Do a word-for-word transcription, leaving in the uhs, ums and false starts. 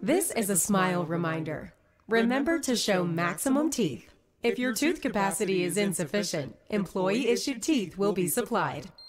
This is a smile reminder. Remember to show maximum teeth. If your tooth capacity is insufficient, employee-issued teeth will be supplied.